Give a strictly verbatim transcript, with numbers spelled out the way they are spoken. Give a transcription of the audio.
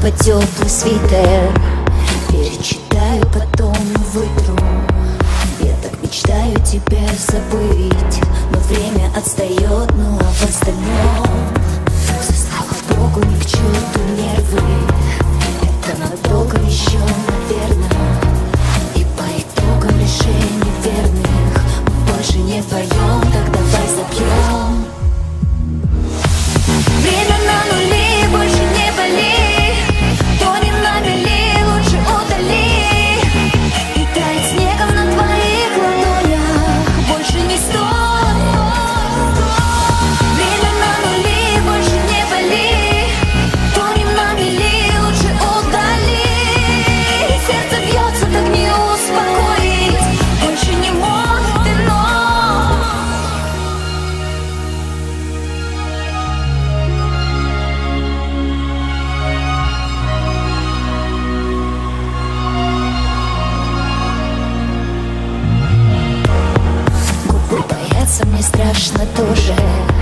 под теплый свитер. Перечитаю, потом вытру. Я так мечтаю тебя забыть, но время отстает, ну а в остальном все, слава богу, ни к черту нервы. Это надолго еще, наверное, и по итогам решений верных мы больше не вдвоем, так давай запьем. Время на нули, больше не боли, то не на мели, лучше удали. И тает снегом на твоих ладонях, больше не стоит. Время на нули, больше не боли, то не на мели, лучше удали. Сердце бьется, так не успокоить, больше не может ино. Губы боятся, мне страшно тоже.